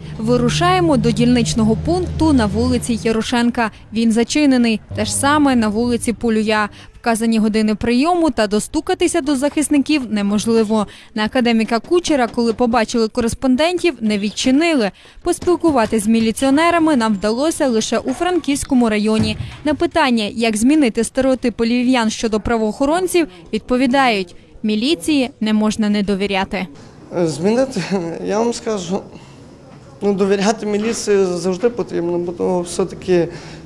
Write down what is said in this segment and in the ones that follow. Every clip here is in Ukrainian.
Вирушаємо до дільничного пункту на вулиці Ярошенка. Він зачинений. Те ж саме на вулиці Полюя. Вказані години прийому та достукатися до захисників неможливо. На академіка Кучера, коли побачили кореспондентів, не відчинили. Поспілкуватися з міліціонерами нам вдалося лише у Франківському районі. На питання, як змінити стереотипи львів'ян щодо правоохоронців, відповідають – міліції не можна не довіряти. Змінити, я вам скажу, довіряти міліції завжди потрібно, бо все-таки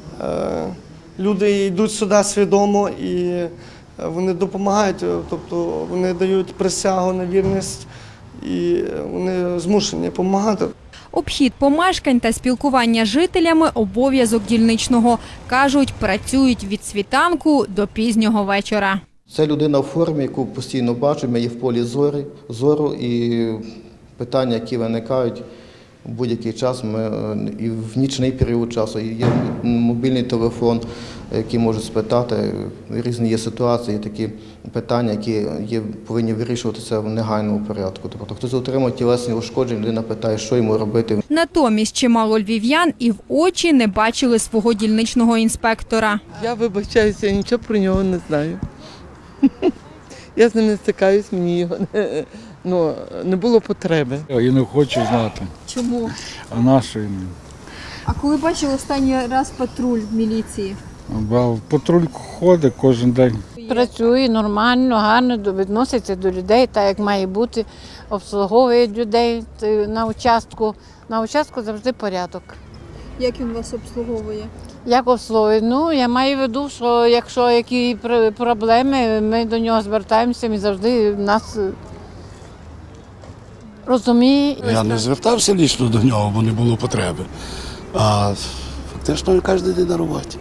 люди йдуть сюди свідомо і вони допомагають, тобто вони дають присягу на вірність і вони змушені допомагати. Обхід помешкань та спілкування з жителями – обов'язок дільничного. Кажуть, працюють від світанку до пізнього вечора. Це людина в формі, яку постійно бачу, ми є в полі зору і питання, які виникають у будь-який час, і в нічний період часу, і є мобільний телефон, який можуть спитати, різні є ситуації, такі питання, які повинні вирішуватися в негайному порядку. Тобто хтось отримав тілесні ушкодження, людина питає, що йому робити. Натомість чимало львів'ян і в очі не бачили свого дільничного інспектора. Я вибачаюся, я нічого про нього не знаю. Я з ним не стикаюсь, мені його не було потреби. Я не хочу знати. Чому? А нашої не. А коли бачили останній раз патруль в міліції? Патруль ходить кожен день. Працює нормально, гарно відноситься до людей, так як має бути, обслуговує людей на участку. На участку завжди порядок. Як він вас обслуговує? Як обслуговує? Я маю в виду, що якщо які проблеми, ми до нього звертаємося, він завжди нас розуміє. Я не звертався лічно до нього, бо не було потреби. А фактично він кожен день на роботі.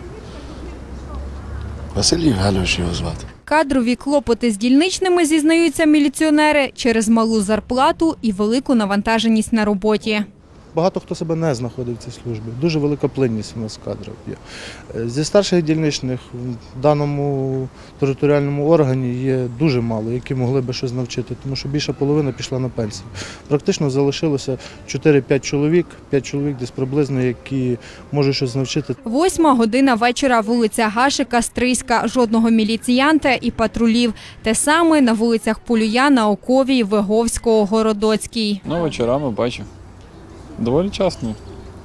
Василь Євгенович його звати. Кадрові клопоти з дільничними, зізнаються міліціонери, через малу зарплату і велику навантаженість на роботі. Багато хто себе не знаходить в цій службі. Дуже велика плинність у нас кадрів є. Зі старших дільничних в даному територіальному органі є дуже мало, які могли би щось навчити, тому що більша половина пішла на пенсію. Практично залишилося 4-5 чоловік, 5 чоловік десь приблизно, які можуть щось навчити. 8 година вечора, вулиця Гашика, Стрийська. Жодного міліціянта і патрулів. Те саме на вулицях Полюя, Науковій, Виговського, Городоцькій. Вечорами бачу. Доволі часто.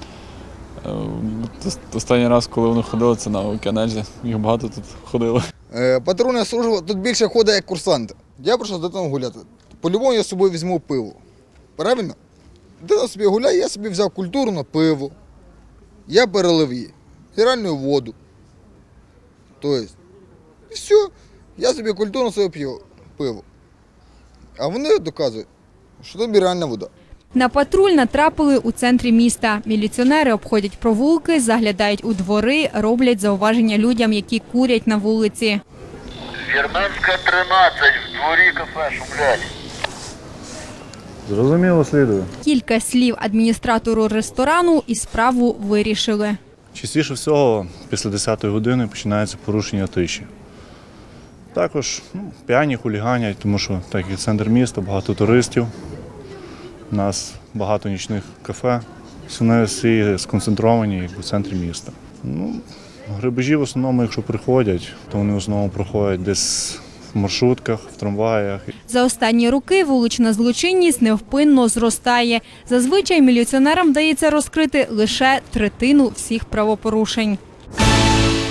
Останній раз, коли вони ходили, це на Океанельзі. Їх багато тут ходило. Патрульна служба тут більше ходить як курсанти. Я прийшов дитину гуляти. По-любому я з собою візьму пиво. Правильно? Дитина собі гуляє, я собі взяв культурно пиво. Я перелив її. Мінеральну воду. Тобто, і все. Я собі культурно п'ю пиво. А вони доказують, що це мінеральна вода. На патруль натрапили у центрі міста. Міліціонери обходять провулки, заглядають у двори, роблять зауваження людям, які курять на вулиці. Вірменська, 13, в дворі кафе шумлять. Зрозуміло, слідую. Кілька слів адміністратору ресторану і справу вирішили. Частіше всього після 10-ї години починається порушення тиші. Також п'яні хуліганять, тому що так як центр міста, багато туристів. У нас багато нічних кафе, вони всі сконцентровані в центрі міста. Грабежі в основному, якщо приходять, то вони в основному проходять десь в маршрутках, в трамваях. За останні роки вулична злочинність невпинно зростає. Зазвичай міліціонерам вдається розкрити лише третину всіх правопорушень.